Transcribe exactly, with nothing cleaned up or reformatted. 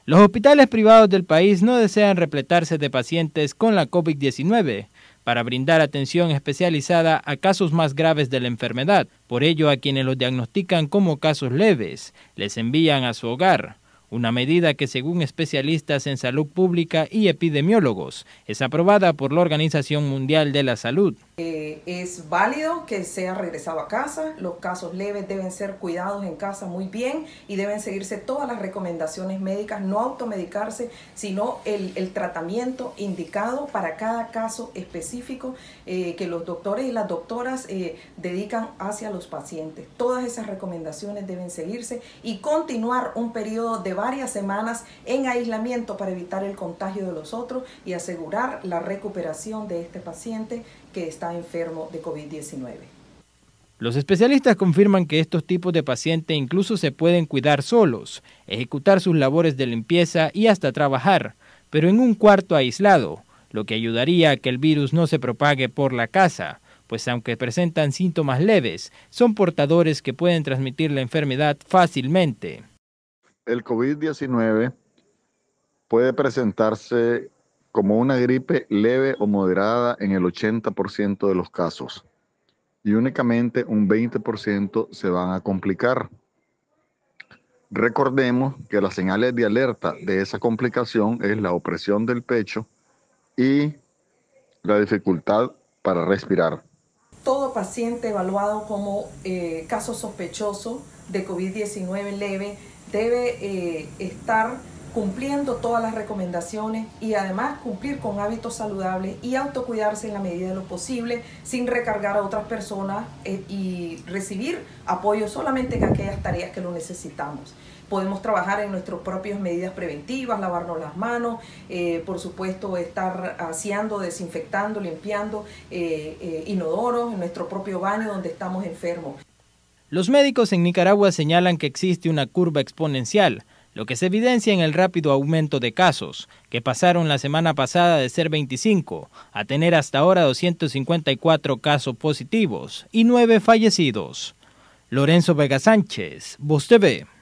Los hospitales privados del país no desean repletarse de pacientes con la COVID diecinueve para brindar atención especializada a casos más graves de la enfermedad. Por ello, a quienes los diagnostican como casos leves, les envían a su hogar. Una medida que, según especialistas en salud pública y epidemiólogos, es aprobada por la Organización Mundial de la Salud. Eh, es válido que sea regresado a casa, los casos leves deben ser cuidados en casa muy bien y deben seguirse todas las recomendaciones médicas, no automedicarse, sino el, el tratamiento indicado para cada caso específico eh, que los doctores y las doctoras eh, dedican hacia los pacientes. Todas esas recomendaciones deben seguirse y continuar un periodo de varias semanas en aislamiento para evitar el contagio de los otros y asegurar la recuperación de este paciente que está enfermo de COVID diecinueve. Los especialistas confirman que estos tipos de pacientes incluso se pueden cuidar solos, ejecutar sus labores de limpieza y hasta trabajar, pero en un cuarto aislado, lo que ayudaría a que el virus no se propague por la casa, pues aunque presentan síntomas leves, son portadores que pueden transmitir la enfermedad fácilmente. El COVID diecinueve puede presentarse como una gripe leve o moderada en el ochenta por ciento de los casos y únicamente un veinte por ciento se van a complicar. Recordemos que las señales de alerta de esa complicación es la opresión del pecho y la dificultad para respirar. Todo paciente evaluado como eh, caso sospechoso de COVID diecinueve leve debe eh, estar cumpliendo todas las recomendaciones y además cumplir con hábitos saludables y autocuidarse en la medida de lo posible sin recargar a otras personas eh, y recibir apoyo solamente en aquellas tareas que lo necesitamos. Podemos trabajar en nuestras propias medidas preventivas, lavarnos las manos, eh, por supuesto estar aseando, desinfectando, limpiando eh, eh, inodoros en nuestro propio baño donde estamos enfermos. Los médicos en Nicaragua señalan que existe una curva exponencial, lo que se evidencia en el rápido aumento de casos, que pasaron la semana pasada de ser veinticinco a tener hasta ahora doscientos cincuenta y cuatro casos positivos y nueve fallecidos. Lorenzo Vega Sánchez, Voz T V.